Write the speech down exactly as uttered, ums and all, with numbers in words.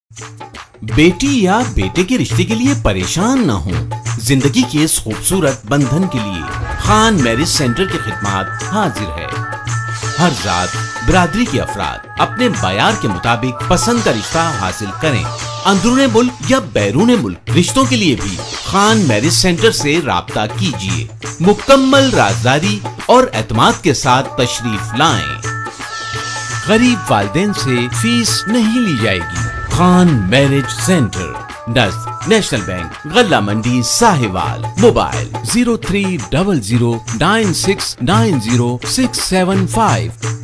बेटी या बेटे के रिश्ते के लिए परेशान न हो, जिंदगी के इस खूबसूरत बंधन के लिए खान मैरिज सेंटर की खिदमत हाजिर है। हर जात बिरादरी के अफराद अपने बयार के मुताबिक पसंद का रिश्ता हासिल करें। अंदरूने मुल्क या बैरूने मुल्क रिश्तों के लिए भी खान मैरिज सेंटर से राब्ता कीजिए। मुकम्मल राजदारी और एतमाद के साथ तशरीफ लाएं। गरीब वालिदैन से फीस नहीं ली जाएगी। खान मैरिज सेंटर, नज़दीक national bank, Ghalla Mandi, Sahiwal. Mobile zero three double zero nine six nine zero six seven five.